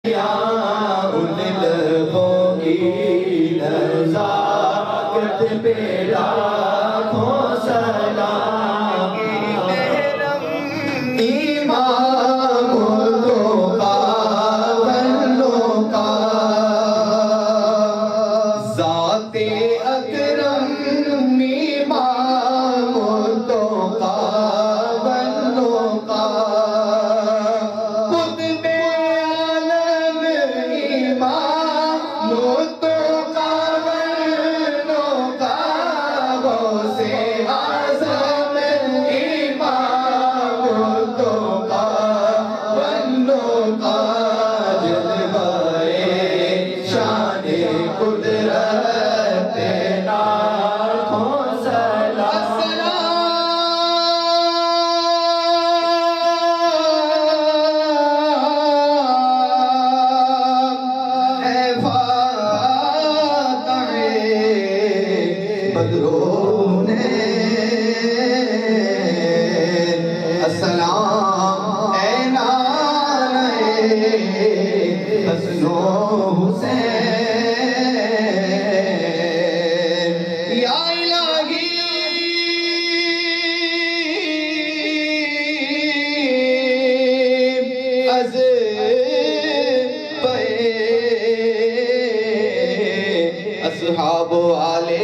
असहाब वाले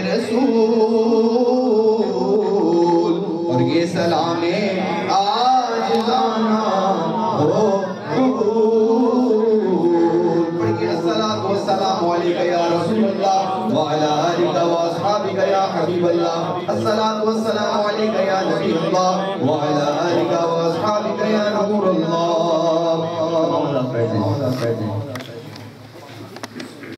रसूल और ये सलामे आज जाना हो पढ़िए अस्सलातु वस्सलामु अलैका या रसूलल्लाह व अला आलिका व अस्हाबिका या हबीबल्लाह अस्सलातु वस्सलामु अलैका या नबीयल्लाह व अला आलिका व अस्हाबिका या नूरल्लाह।